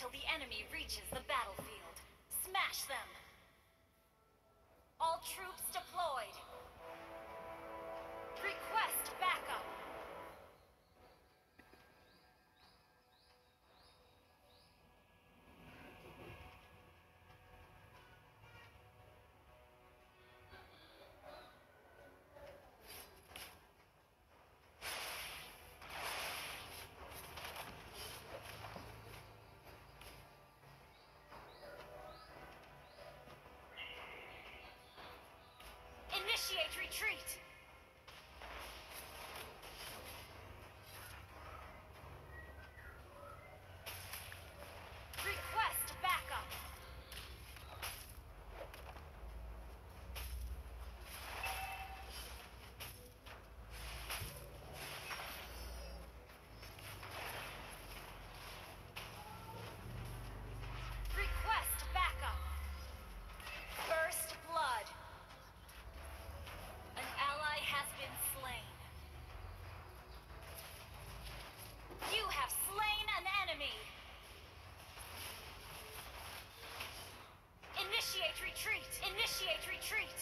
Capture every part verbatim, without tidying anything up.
until the enemy reaches the battlefield. Smash them! All troops deployed! Request backup! Initiate retreat! Request backup! Request backup! First blood! An ally has been slain. You have slain an enemy! Initiate retreat! Initiate retreat!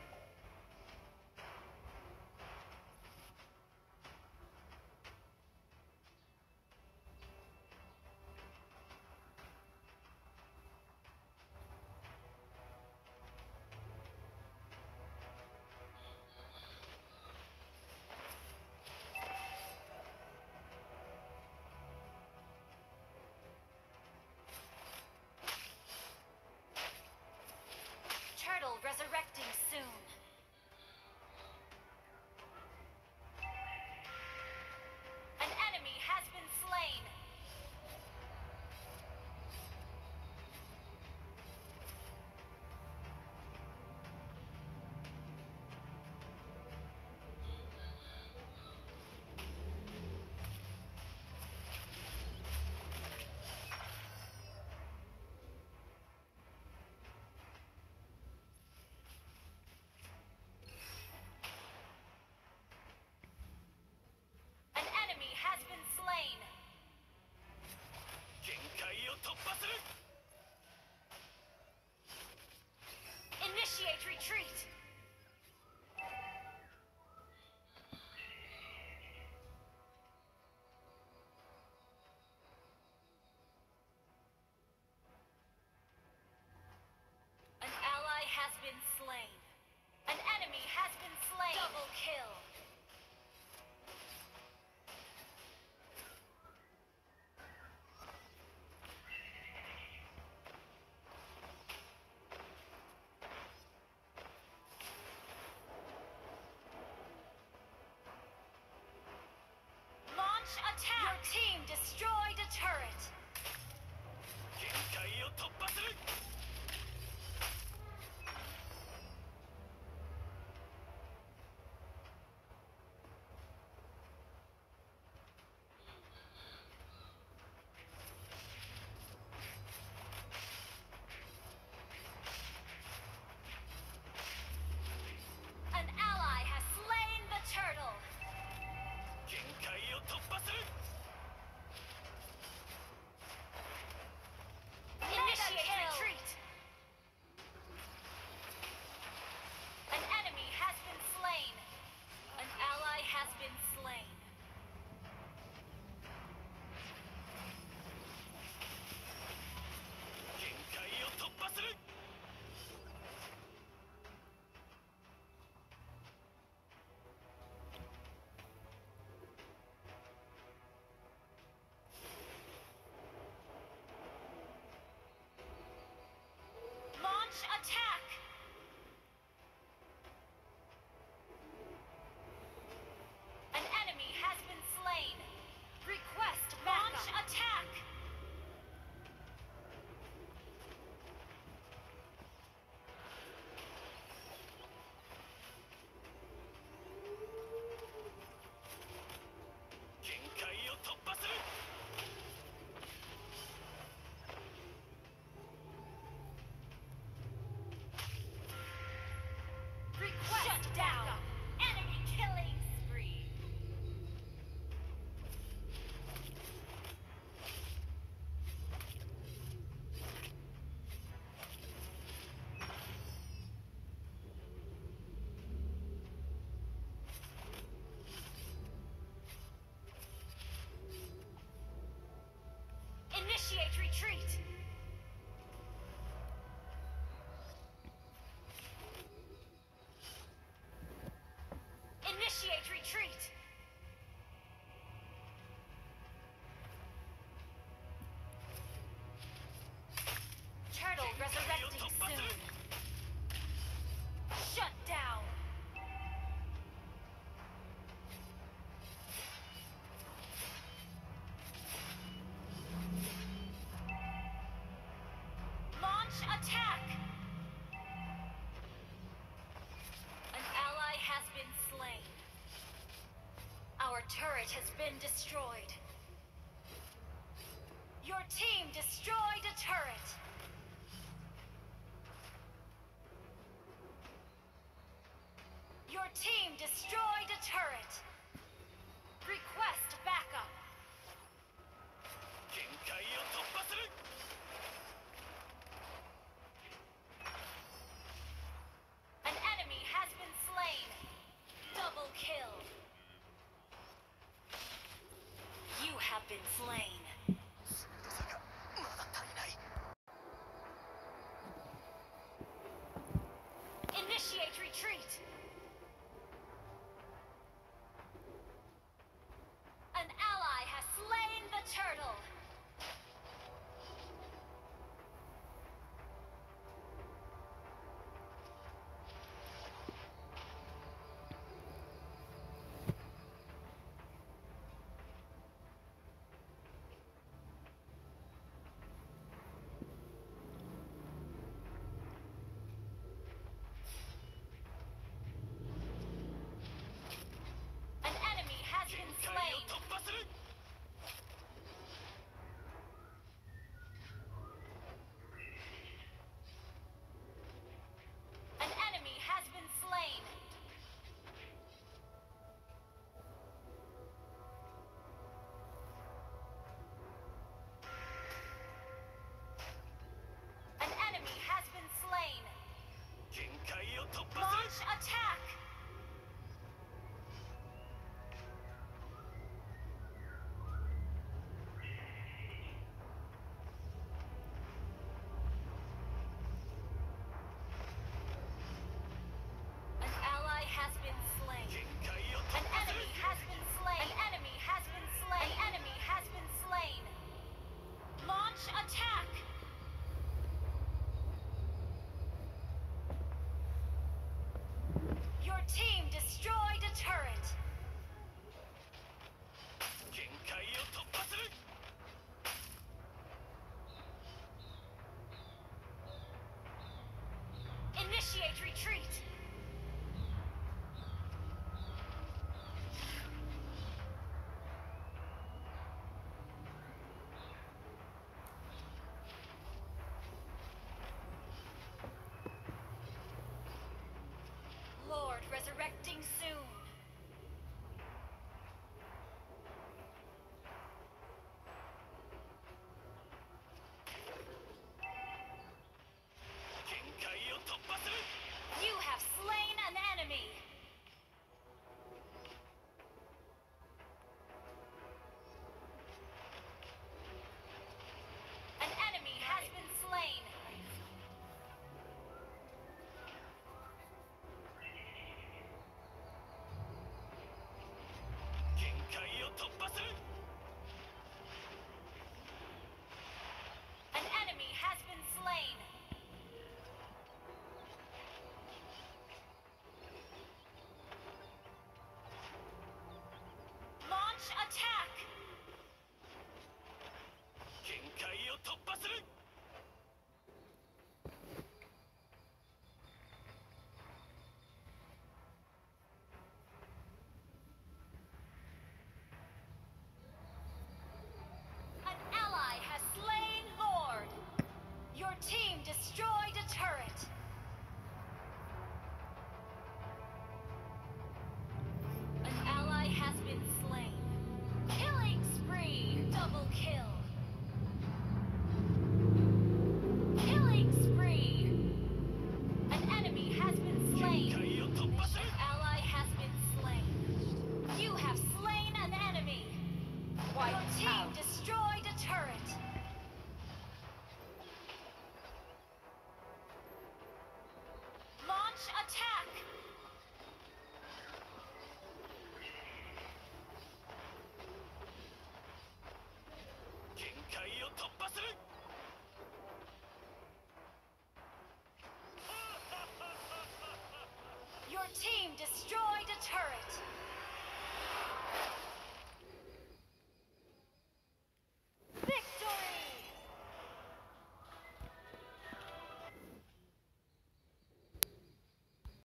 Turtle resurrecting soon. An enemy has been slain. An enemy has been slain. 限界を突破する Initiate retreat! An ally has been slain. An enemy has been slain. Double kill. Launch attack! Your team destroyed a turret. 限界を突破する An ally has slain the turtle. 限界を突破する Initiate retreat. An enemy has been slain. An ally has been slain. Launch attack! An enemy Initiate retreat! Initiate retreat! Turtle resurrecting soon. Shut down! Launch attack! An ally has been slain. Our turret has been destroyed. Your team destroyed a turret! Your team destroyed a turret! Request backup! 限界を突破する An enemy has been slain! Double kill! You have been slain.